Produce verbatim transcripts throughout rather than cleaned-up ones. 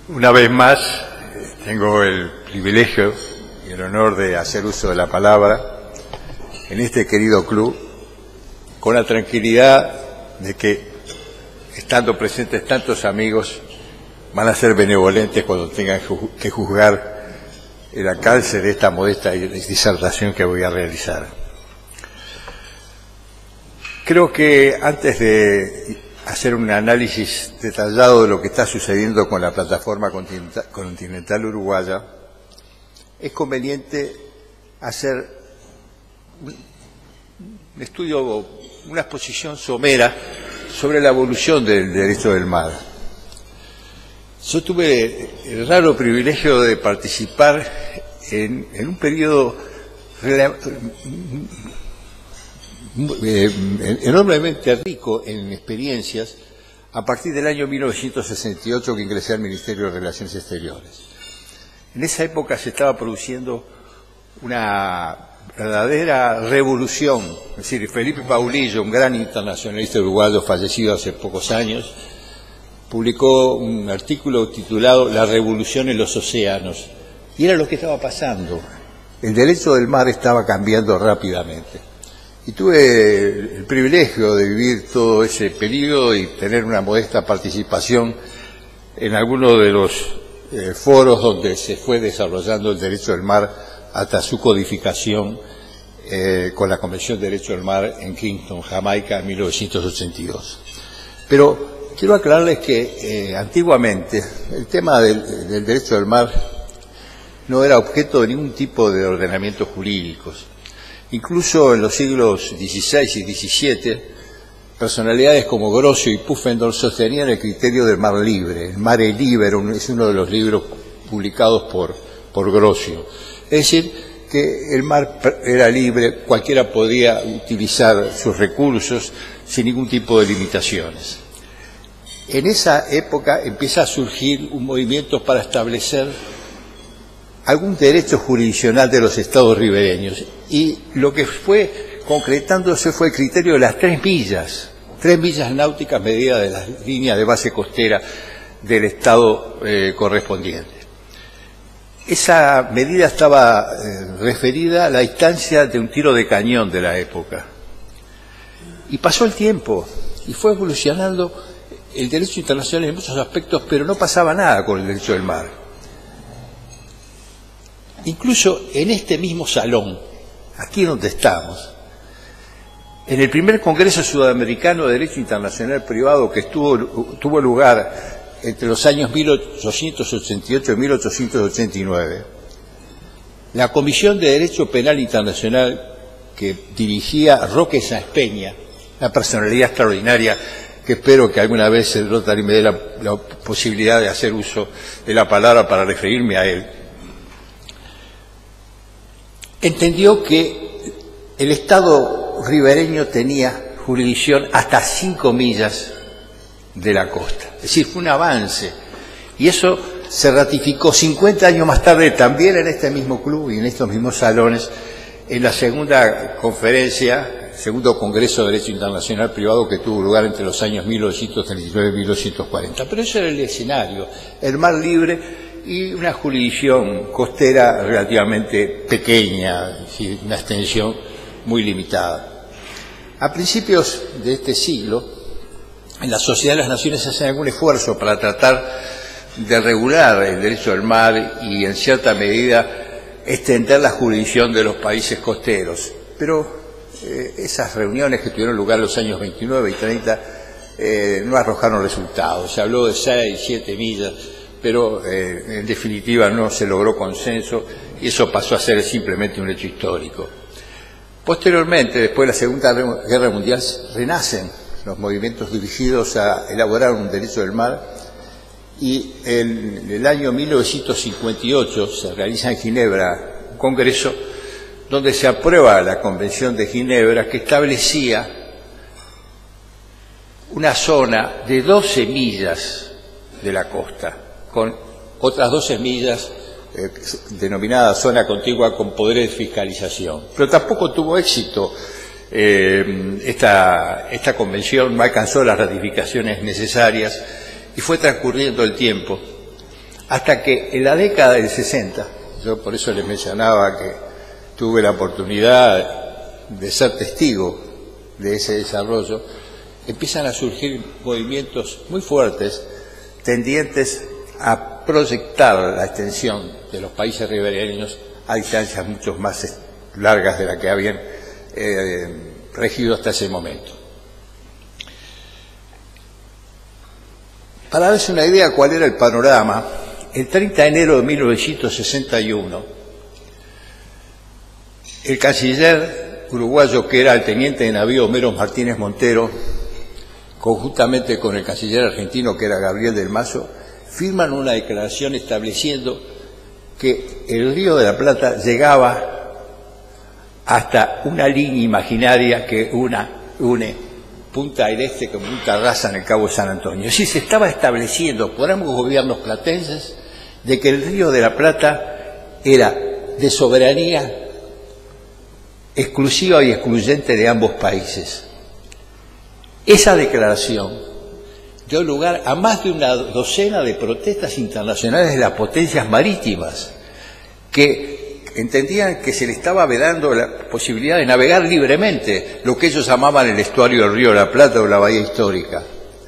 Una vez más, tengo el privilegio y el honor de hacer uso de la palabra en este querido club, con la tranquilidad de que, estando presentes tantos amigos, van a ser benevolentes cuando tengan que juzgar el alcance de esta modesta disertación que voy a realizar. Creo que antes de hacer un análisis detallado de lo que está sucediendo con la plataforma continental, continental uruguaya, es conveniente hacer un, un estudio, una exposición somera sobre la evolución del derecho del mar. Yo tuve el raro privilegio de participar en, en un periodo Eh, enormemente rico en experiencias a partir del año mil novecientos sesenta y ocho que ingresé al Ministerio de Relaciones Exteriores. En esa época se estaba produciendo una verdadera revolución, es decir, Felipe Paulillo, un gran internacionalista uruguayo fallecido hace pocos años, publicó un artículo titulado La revolución en los océanos, y era lo que estaba pasando. El derecho del mar estaba cambiando rápidamente. Y tuve el privilegio de vivir todo ese periodo y tener una modesta participación en algunos de los eh, foros donde se fue desarrollando el derecho del mar hasta su codificación eh, con la Convención de Derecho del Mar en Kingston, Jamaica, en mil novecientos ochenta y dos. Pero quiero aclararles que eh, antiguamente el tema del, del derecho del mar no era objeto de ningún tipo de ordenamientos jurídicos. Incluso en los siglos dieciséis y diecisiete, personalidades como Grocio y Pufendorf sostenían el criterio del mar libre. El Mare Liberum es uno de los libros publicados por, por Grocio. Es decir, que el mar era libre, cualquiera podía utilizar sus recursos sin ningún tipo de limitaciones. En esa época empieza a surgir un movimiento para establecer algún derecho jurisdiccional de los estados ribereños, y lo que fue concretándose fue el criterio de las tres millas, tres millas náuticas medidas de las líneas de base costera del estado eh, correspondiente. Esa medida estaba eh, referida a la distancia de un tiro de cañón de la época. Y pasó el tiempo, y fue evolucionando el derecho internacional en muchos aspectos, pero no pasaba nada con el derecho del mar. Incluso en este mismo salón, aquí donde estamos, en el primer Congreso Sudamericano de Derecho Internacional Privado que estuvo, tuvo lugar entre los años mil ochocientos ochenta y ocho y mil ochocientos ochenta y nueve, la Comisión de Derecho Penal Internacional que dirigía Roque Sáenz Peña, una personalidad extraordinaria que espero que alguna vez el Rotary me dé la, la posibilidad de hacer uso de la palabra para referirme a él, entendió que el Estado ribereño tenía jurisdicción hasta cinco millas de la costa. Es decir, fue un avance. Y eso se ratificó cincuenta años más tarde también en este mismo club y en estos mismos salones, en la segunda conferencia, segundo Congreso de Derecho Internacional Privado que tuvo lugar entre los años mil novecientos treinta y nueve y mil novecientos cuarenta. Pero ese era el escenario, el mar libre y una jurisdicción costera relativamente pequeña, es decir, una extensión muy limitada. A principios de este siglo, en la Sociedad de las Naciones hacen algún esfuerzo para tratar de regular el derecho del mar y, en cierta medida, extender la jurisdicción de los países costeros. Pero eh, esas reuniones que tuvieron lugar en los años veintinueve y treinta eh, no arrojaron resultados. Se habló de seis, siete millas, pero eh, en definitiva no se logró consenso y eso pasó a ser simplemente un hecho histórico. Posteriormente, después de la Segunda Guerra Mundial, renacen los movimientos dirigidos a elaborar un derecho del mar y en el año mil novecientos cincuenta y ocho se realiza en Ginebra un congreso donde se aprueba la Convención de Ginebra que establecía una zona de doce millas de la costa, con otras doce millas eh, denominada zona contigua con poderes de fiscalización. Pero tampoco tuvo éxito eh, esta, esta convención, no alcanzó las ratificaciones necesarias y fue transcurriendo el tiempo Hasta que en la década del sesenta, yo por eso les mencionaba que tuve la oportunidad de ser testigo de ese desarrollo, empiezan a surgir movimientos muy fuertes tendientes a proyectar la extensión de los países ribereños a distancias mucho más largas de las que habían eh, regido hasta ese momento. Para darse una idea cuál era el panorama, el treinta de enero de mil novecientos sesenta y uno, el canciller uruguayo, que era el teniente de navío Homero Martínez Montero, conjuntamente con el canciller argentino, que era Gabriel del Mazo, firman una declaración estableciendo que el Río de la Plata llegaba hasta una línea imaginaria que una, une Punta del Este con Punta Rasa en el Cabo San Antonio. Es decir, se estaba estableciendo por ambos gobiernos platenses de que el Río de la Plata era de soberanía exclusiva y excluyente de ambos países. Esa declaración dio lugar a más de una docena de protestas internacionales de las potencias marítimas que entendían que se le estaba vedando la posibilidad de navegar libremente, lo que ellos llamaban el estuario del Río de la Plata o la bahía histórica.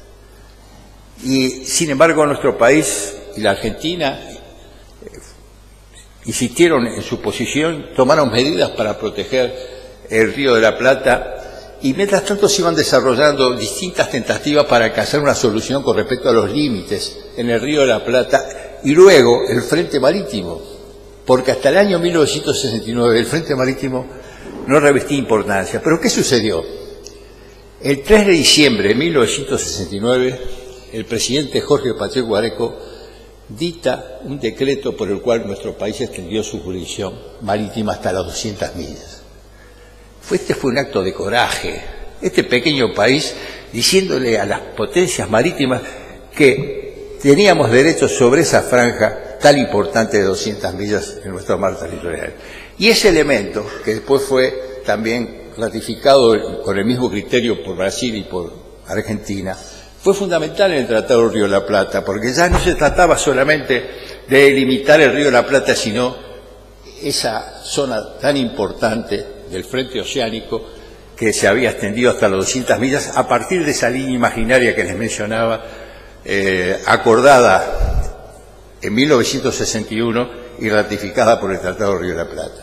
Y sin embargo nuestro país y la Argentina eh, insistieron en su posición, tomaron medidas para proteger el Río de la Plata, y mientras tanto se iban desarrollando distintas tentativas para alcanzar una solución con respecto a los límites en el Río de la Plata y luego el frente marítimo, porque hasta el año mil novecientos sesenta y nueve el frente marítimo no revestía importancia. ¿Pero qué sucedió? El tres de diciembre de mil novecientos sesenta y nueve, el presidente Jorge Pacheco Areco dicta un decreto por el cual nuestro país extendió su jurisdicción marítima hasta las doscientas millas. Este fue un acto de coraje, este pequeño país diciéndole a las potencias marítimas que teníamos derecho sobre esa franja tan importante de doscientas millas en nuestro mar territorial. Y ese elemento, que después fue también ratificado con el mismo criterio por Brasil y por Argentina, fue fundamental en el Tratado del Río de la Plata, porque ya no se trataba solamente de delimitar el Río de la Plata, sino esa zona tan importante del frente oceánico que se había extendido hasta las doscientas millas a partir de esa línea imaginaria que les mencionaba, eh, acordada en mil novecientos sesenta y uno y ratificada por el Tratado del Río de la Plata.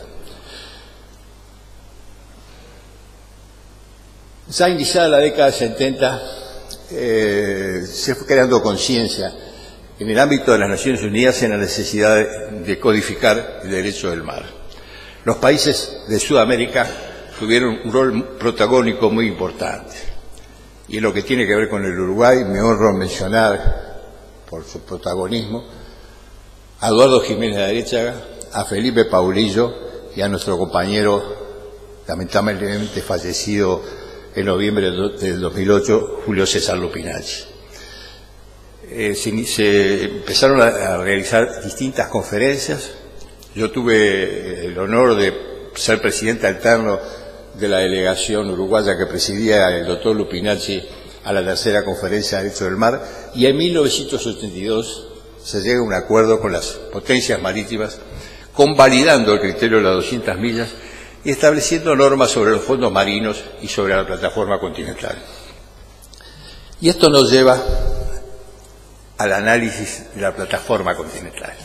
Ya iniciada la década de setenta, eh, se fue creando conciencia en el ámbito de las Naciones Unidas en la necesidad de, de codificar el derecho del mar. Los países de Sudamérica tuvieron un rol protagónico muy importante. Y en lo que tiene que ver con el Uruguay, me honro mencionar, por su protagonismo, a Eduardo Jiménez de Arechaga, a Felipe Paulillo y a nuestro compañero, lamentablemente fallecido en noviembre del dos mil ocho, Julio César Lupinacci. Eh, se, se empezaron a, a realizar distintas conferencias. Yo tuve el honor de ser presidente alterno de la delegación uruguaya que presidía el doctor Lupinacci a la tercera conferencia de Derecho del Mar, y en mil novecientos ochenta y dos se llega a un acuerdo con las potencias marítimas, convalidando el criterio de las doscientas millas y estableciendo normas sobre los fondos marinos y sobre la plataforma continental. Y esto nos lleva al análisis de la plataforma continental.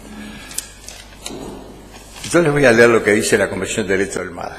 Yo les voy a leer lo que dice la Convención de Derecho del Mar.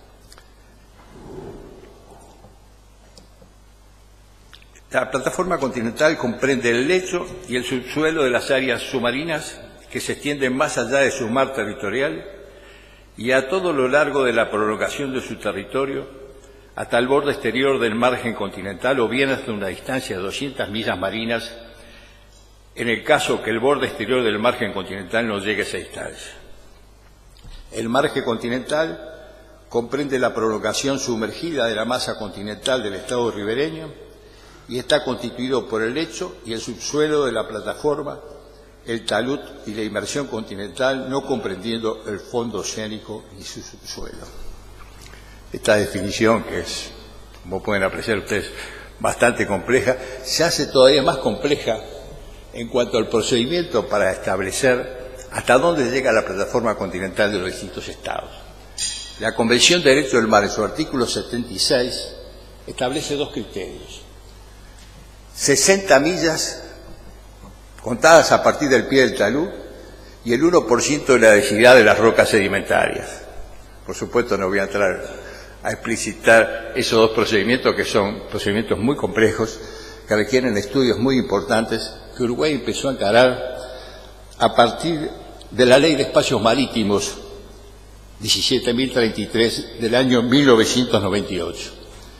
La plataforma continental comprende el lecho y el subsuelo de las áreas submarinas que se extienden más allá de su mar territorial y a todo lo largo de la prolongación de su territorio hasta el borde exterior del margen continental o bien hasta una distancia de doscientas millas marinas en el caso que el borde exterior del margen continental no llegue a esa distancia. El margen continental comprende la prolongación sumergida de la masa continental del estado ribereño y está constituido por el lecho y el subsuelo de la plataforma, el talud y la inmersión continental, no comprendiendo el fondo oceánico ni su subsuelo. Esta definición, que es, como pueden apreciar ustedes, bastante compleja, se hace todavía más compleja en cuanto al procedimiento para establecer hasta dónde llega la plataforma continental de los distintos estados. La Convención de Derecho del Mar, en su artículo setenta y seis, establece dos criterios. sesenta millas contadas a partir del pie del talud y el uno por ciento de la densidad de las rocas sedimentarias. Por supuesto, no voy a entrar a explicitar esos dos procedimientos, que son procedimientos muy complejos, que requieren estudios muy importantes, que Uruguay empezó a encarar a partir de la Ley de Espacios Marítimos diecisiete mil treinta y tres del año mil novecientos noventa y ocho.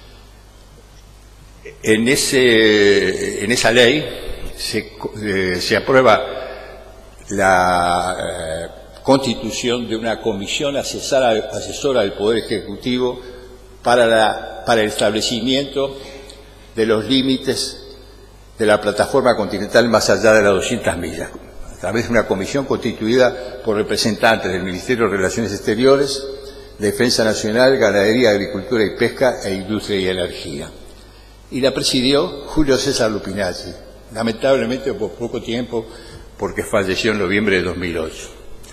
En, ese, en esa ley se, eh, se aprueba la eh, constitución de una comisión asesora, asesora del Poder Ejecutivo para, la, para el establecimiento de los límites de la plataforma continental más allá de las doscientas millas, a través de una comisión constituida por representantes del Ministerio de Relaciones Exteriores, Defensa Nacional, Ganadería, Agricultura y Pesca e Industria y Energía. Y la presidió Julio César Lupinazzi, lamentablemente por poco tiempo, porque falleció en noviembre de dos mil ocho.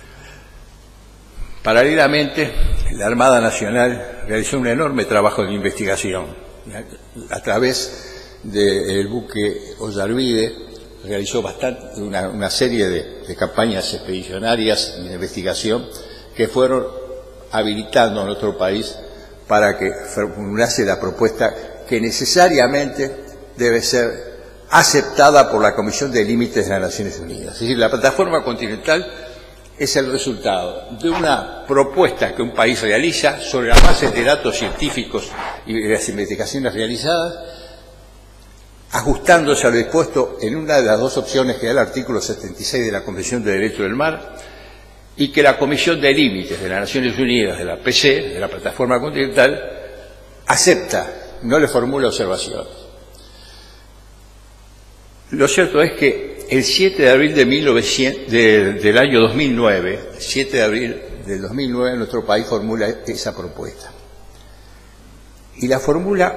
Paralelamente, la Armada Nacional realizó un enorme trabajo de investigación a través del buque Ollarvide. Realizó bastante, una, una serie de, de campañas expedicionarias de investigación que fueron habilitando a nuestro país para que formulase la propuesta que necesariamente debe ser aceptada por la Comisión de Límites de las Naciones Unidas. Es decir, la plataforma continental es el resultado de una propuesta que un país realiza sobre la base de datos científicos y de las investigaciones realizadas, ajustándose a lo dispuesto en una de las dos opciones que da el artículo setenta y seis de la Convención de Derecho del Mar, y que la Comisión de Límites de las Naciones Unidas, de la P C, de la Plataforma Continental, acepta, no le formula observaciones. Lo cierto es que el siete de abril de mil novecientos, de, del año dos mil nueve, siete de abril del dos mil nueve, nuestro país formula esa propuesta. Y la formula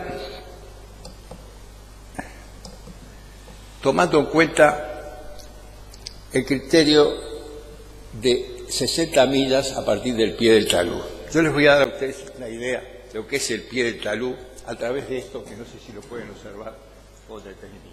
tomando en cuenta el criterio de sesenta millas a partir del pie del talud. Yo les voy a dar a ustedes una idea de lo que es el pie del talud a través de esto, que no sé si lo pueden observar con detenimiento.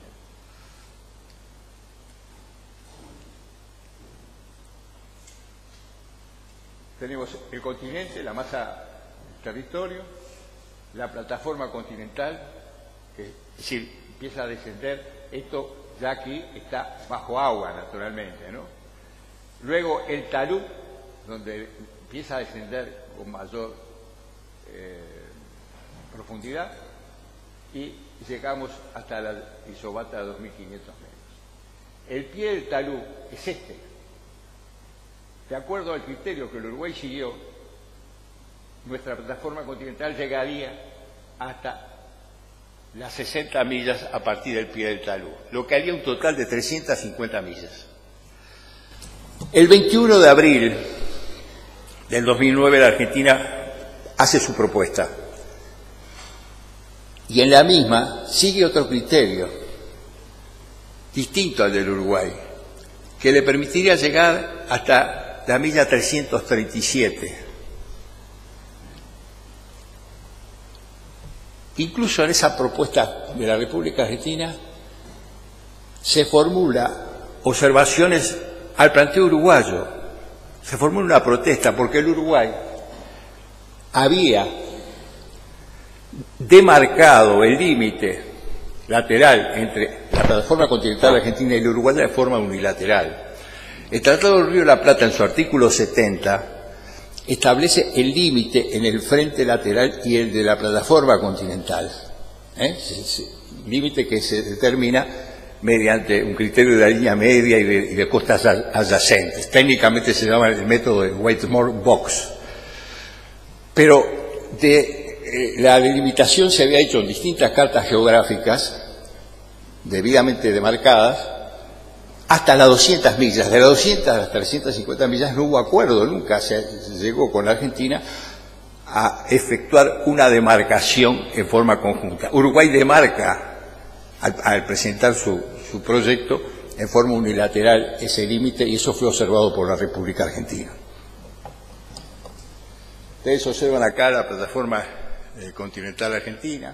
Tenemos el continente, la masa del territorio, la plataforma continental, que es decir, empieza a descender. Esto ya aquí está bajo agua, naturalmente, ¿no? Luego el talud, donde empieza a descender con mayor eh, profundidad, y llegamos hasta la isobata de dos mil quinientos metros. El pie del talud es este. De acuerdo al criterio que el Uruguay siguió, nuestra plataforma continental llegaría hasta las sesenta millas a partir del pie del talud, lo que haría un total de trescientas cincuenta millas. El veintiuno de abril del dos mil nueve la Argentina hace su propuesta y en la misma sigue otro criterio distinto al del Uruguay, que le permitiría llegar hasta la milla trescientos treinta y siete. Incluso en esa propuesta de la República Argentina se formula observaciones al planteo uruguayo, se formula una protesta porque el Uruguay había demarcado el límite lateral entre la plataforma continental argentina y el Uruguay de forma unilateral. El Tratado del Río de la Plata, en su artículo setenta, establece el límite en el frente lateral y el de la plataforma continental. ¿Eh? Límite que se determina mediante un criterio de la línea media y de, y de costas adyacentes. Técnicamente se llama el método de Whitmore-Box. Pero de, eh, la delimitación se había hecho en distintas cartas geográficas, debidamente demarcadas, hasta las doscientas millas. De las doscientas a las trescientas cincuenta millas no hubo acuerdo, nunca se llegó con la Argentina a efectuar una demarcación en forma conjunta. Uruguay demarca, al, al presentar su, su proyecto, en forma unilateral ese límite, y eso fue observado por la República Argentina. Ustedes observan acá la plataforma eh, continental argentina.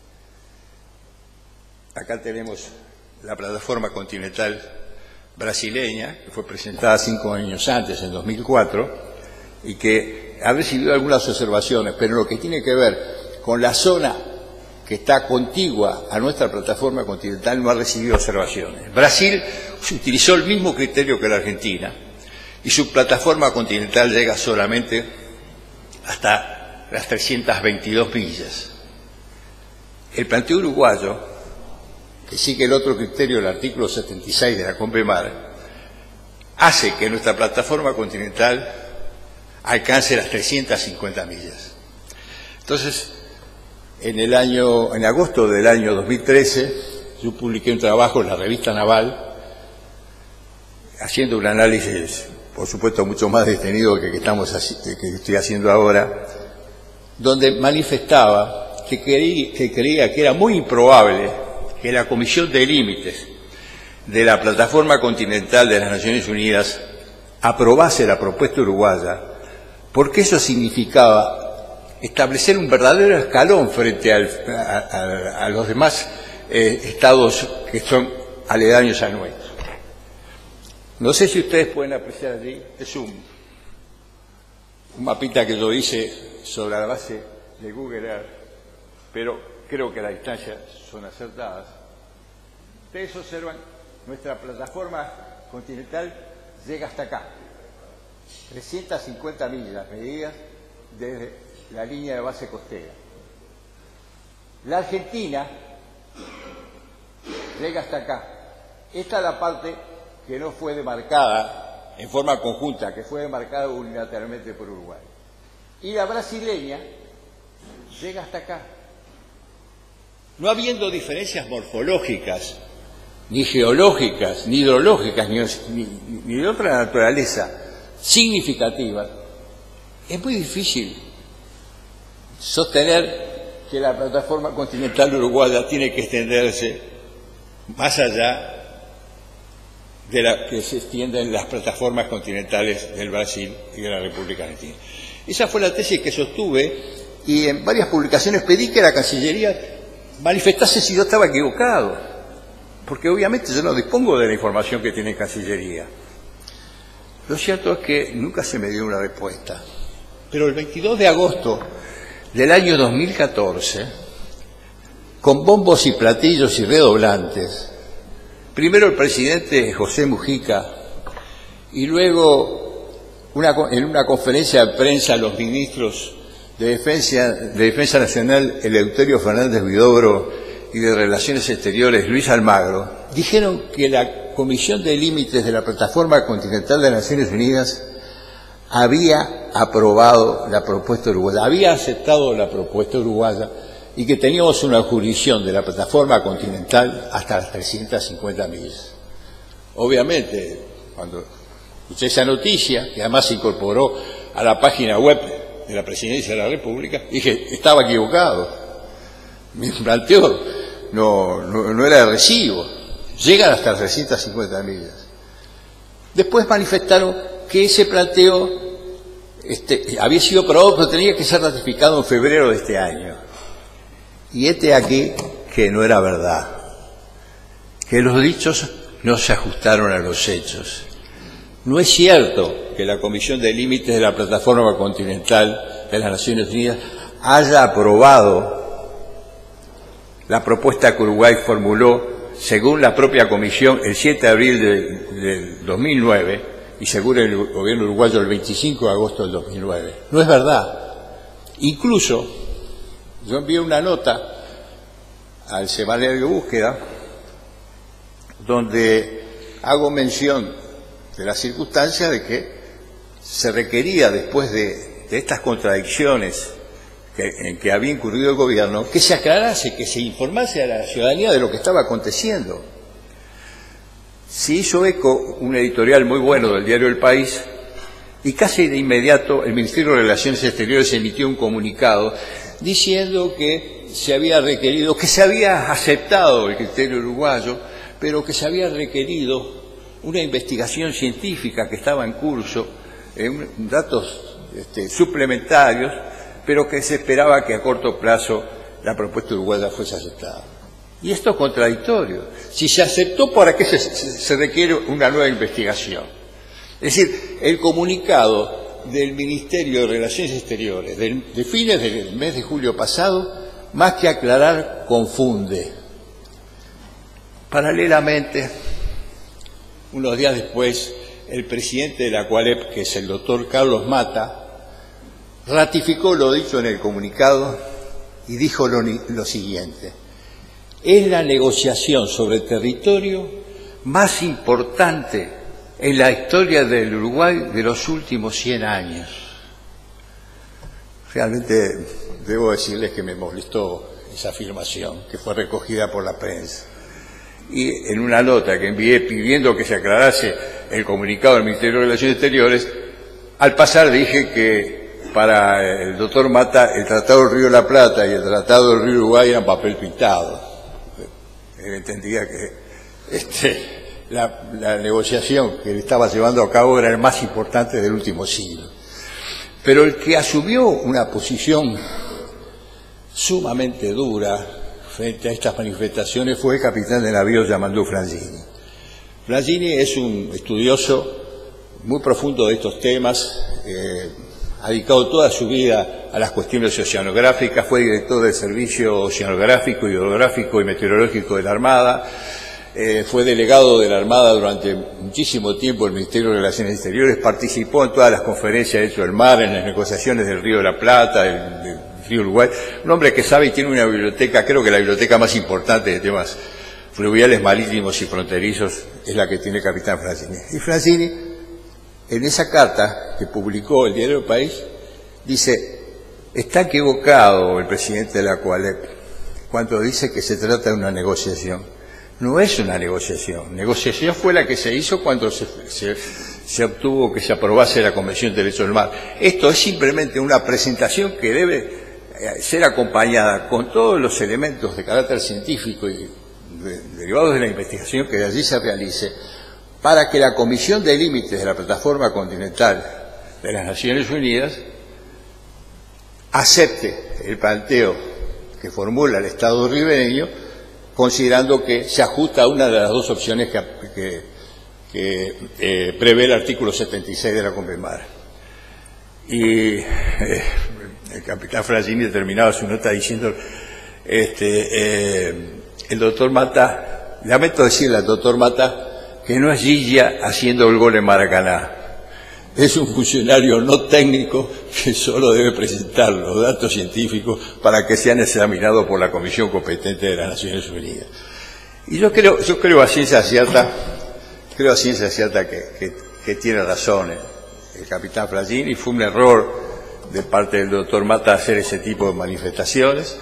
Acá tenemos la plataforma continental brasileña, que fue presentada cinco años antes, en dos mil cuatro, y que ha recibido algunas observaciones, pero lo que tiene que ver con la zona que está contigua a nuestra plataforma continental no ha recibido observaciones. Brasil utilizó el mismo criterio que la Argentina, y su plataforma continental llega solamente hasta las trescientas veintidós millas. El planteo uruguayo, que sigue el otro criterio del artículo setenta y seis de la CONPEMAR, hace que nuestra plataforma continental alcance las trescientas cincuenta millas. Entonces, en el año, en agosto del año dos mil trece, yo publiqué un trabajo en la revista Naval, haciendo un análisis, por supuesto, mucho más detenido que, que, estamos, que estoy haciendo ahora, donde manifestaba que, creí, que creía que era muy improbable que la Comisión de Límites de la Plataforma Continental de las Naciones Unidas aprobase la propuesta uruguaya, porque eso significaba establecer un verdadero escalón frente al, a, a, a los demás eh, estados que son aledaños a nuestro. No sé si ustedes pueden apreciar allí, es un, un mapita que yo hice sobre la base de Google Earth, pero creo que las distancias son acertadas. Ustedes observan, nuestra plataforma continental llega hasta acá, trescientas cincuenta millas medidas desde la línea de base costera. La Argentina llega hasta acá. Esta es la parte que no fue demarcada en forma conjunta, que fue demarcada unilateralmente por Uruguay. Y la brasileña llega hasta acá. No habiendo diferencias morfológicas, ni geológicas, ni hidrológicas, ni, ni, ni de otra naturaleza significativas, es muy difícil sostener que la plataforma continental uruguaya tiene que extenderse más allá de la que se extienden las plataformas continentales del Brasil y de la República Argentina. Esa fue la tesis que sostuve, y en varias publicaciones pedí que la Cancillería manifestase si yo estaba equivocado, porque obviamente yo no dispongo de la información que tiene Cancillería. Lo cierto es que nunca se me dio una respuesta, pero el veintidós de agosto del año dos mil catorce, con bombos y platillos y redoblantes, primero el presidente José Mujica y luego una, en una conferencia de prensa los ministros de Defensa, de Defensa Nacional Eleuterio Fernández Huidobro y de Relaciones Exteriores Luis Almagro, dijeron que la Comisión de Límites de la Plataforma Continental de las Naciones Unidas había aprobado la propuesta uruguaya, había aceptado la propuesta uruguaya, y que teníamos una jurisdicción de la plataforma continental hasta las trescientas cincuenta millas. Obviamente, cuando escuché esa noticia, que además se incorporó a la página web de la Presidencia de la República, dije, estaba equivocado. Mi planteo no, no, no era de recibo. Llegan hasta las trescientas cincuenta millas. Después manifestaron que ese planteo este, había sido aprobado, pero tenía que ser ratificado en febrero de este año. Y este aquí que no era verdad, que los dichos no se ajustaron a los hechos. No es cierto que la Comisión de Límites de la Plataforma Continental de las Naciones Unidas haya aprobado la propuesta que Uruguay formuló, según la propia Comisión, el siete de abril de, del dos mil nueve, y según el gobierno uruguayo el veinticinco de agosto del dos mil nueve. No es verdad. Incluso, yo envié una nota al semanario de búsqueda donde hago mención de la circunstancia de que se requería, después de, de estas contradicciones que, en que había incurrido el gobierno, que se aclarase, que se informase a la ciudadanía de lo que estaba aconteciendo. Se hizo eco un editorial muy bueno del diario El País, y casi de inmediato el Ministerio de Relaciones Exteriores emitió un comunicado diciendo que se había requerido, que se había aceptado el criterio uruguayo, pero que se había requerido una investigación científica que estaba en curso, eh, datos este, suplementarios, pero que se esperaba que a corto plazo la propuesta uruguaya fuese aceptada. Y esto es contradictorio. Si se aceptó, ¿para qué se, se, se requiere una nueva investigación? Es decir, el comunicado del Ministerio de Relaciones Exteriores de, de fines del mes de julio pasado, más que aclarar, confunde. Paralelamente, unos días después, el presidente de la COALEP, que es el doctor Carlos Mata, ratificó lo dicho en el comunicado y dijo lo, lo siguiente: es la negociación sobre el territorio más importante en la historia del Uruguay de los últimos cien años. Realmente debo decirles que me molestó esa afirmación, que fue recogida por la prensa. Y en una nota que envié pidiendo que se aclarase el comunicado del Ministerio de Relaciones Exteriores, al pasar dije que para el doctor Mata el Tratado del Río de la Plata y el Tratado del Río Uruguay eran papel pintado. Él entendía que este, la, la negociación que él estaba llevando a cabo era el más importante del último siglo. Pero el que asumió una posición sumamente dura frente a estas manifestaciones fue el capitán de navío Yamandú Franzini. Franzini es un estudioso muy profundo de estos temas, eh, ha dedicado toda su vida a las cuestiones oceanográficas, fue director del Servicio Oceanográfico, Hidrográfico y Meteorológico de la Armada, eh, fue delegado de la Armada durante muchísimo tiempo en el Ministerio de Relaciones Exteriores, participó en todas las conferencias de hecho del mar, en las negociaciones del Río de la Plata, del, del Río Uruguay, un hombre que sabe y tiene una biblioteca, creo que la biblioteca más importante de temas fluviales, marítimos y fronterizos es la que tiene el capitán Franzini. Y Franzini, en esa carta que publicó el diario El País, dice: está equivocado el presidente de la COALEP cuando dice que se trata de una negociación. No es una negociación. Negociación fue la que se hizo cuando se, se, se obtuvo que se aprobase la Convención de Derechos del Mar. Esto es simplemente una presentación que debe ser acompañada con todos los elementos de carácter científico y de, derivados de la investigación que de allí se realice, para que la Comisión de Límites de la Plataforma Continental de las Naciones Unidas acepte el planteo que formula el Estado ribereño, considerando que se ajusta a una de las dos opciones que, que, que eh, prevé el artículo setenta y seis de la Convenmar. Y eh, el capitán Franzini terminaba su nota diciendo, este, eh, el doctor Mata, lamento decirle al doctor Mata, que no es Gilla haciendo el gol en Maracaná. Es un funcionario no técnico que solo debe presentar los datos científicos para que sean examinados por la Comisión competente de las Naciones Unidas. Y yo creo, yo creo a ciencia cierta, creo a ciencia cierta que, que, que tiene razón el, el capitán Franzini. Fue un error de parte del doctor Mata hacer ese tipo de manifestaciones.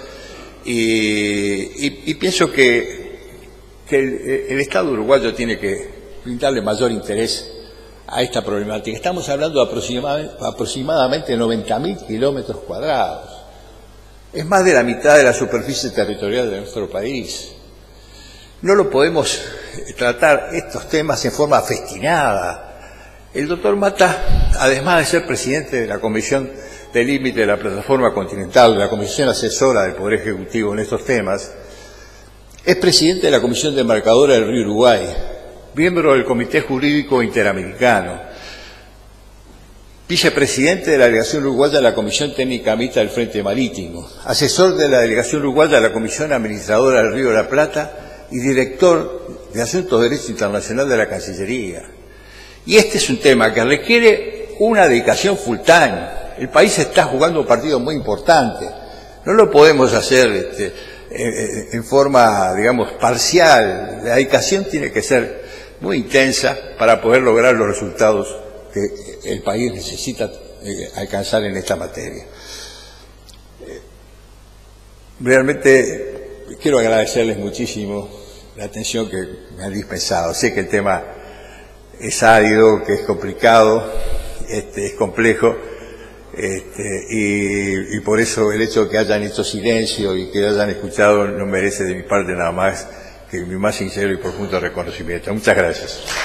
Y, y, y pienso que, que el, el Estado uruguayo tiene que brindarle mayor interés a esta problemática. Estamos hablando de aproximadamente, aproximadamente noventa mil kilómetros cuadrados. Es más de la mitad de la superficie territorial de nuestro país. No lo podemos tratar estos temas en forma festinada. El doctor Mata, además de ser presidente de la Comisión de Límite de la Plataforma Continental, de la Comisión Asesora del Poder Ejecutivo en estos temas, es presidente de la Comisión Demarcadora del Río Uruguay, miembro del Comité Jurídico Interamericano, vicepresidente de la Delegación Uruguaya de la Comisión Técnica Mixta del Frente Marítimo, asesor de la Delegación Uruguaya de la Comisión Administradora del Río de la Plata y director de Asuntos de Derecho Internacional de la Cancillería. Y este es un tema que requiere una dedicación full time. El país está jugando un partido muy importante. No lo podemos hacer este, en forma, digamos, parcial. La dedicación tiene que ser muy intensa para poder lograr los resultados que el país necesita eh, alcanzar en esta materia. Eh, realmente quiero agradecerles muchísimo la atención que me han dispensado. Sé que el tema es árido, que es complicado, este, es complejo, este, y, y por eso el hecho de que hayan hecho silencio y que hayan escuchado no merece de mi parte nada más que mi más sincero y profundo reconocimiento. Muchas gracias.